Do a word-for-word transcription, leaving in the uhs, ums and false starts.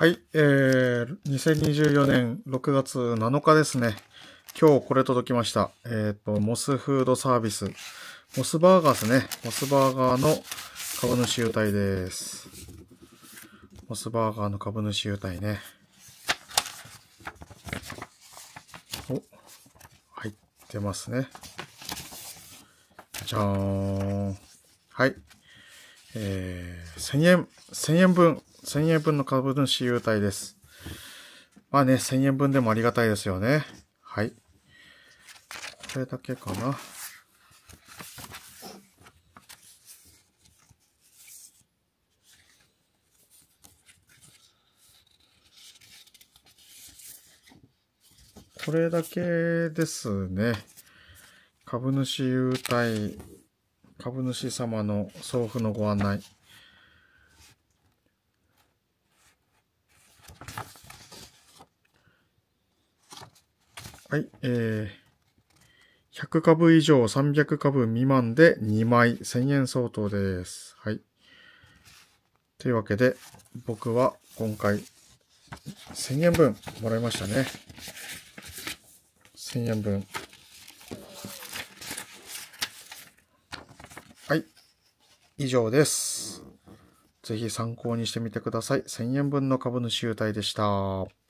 はい、えー、にせんにじゅうよねんろくがつなのかですね。今日これ届きました。えっ、ー、と、モスフードサービス。モスバーガーですね。モスバーガーの株主優待です。モスバーガーの株主優待ね。お、入ってますね。じゃーん。はい。えー、せんえん、せんえんぶん、せんえんぶんの株主優待です。まあね、せんえんぶんでもありがたいですよね。はい。これだけかな。これだけですね。株主優待、株主様の送付のご案内。はい、えー、ひゃくかぶ以上さんびゃくかぶ未満でにまいせんえん相当です。はい。というわけで、僕は今回せんえんぶんもらいましたね。せんえんぶん。はい。以上です。ぜひ参考にしてみてください。せんえんぶんの株主優待でした。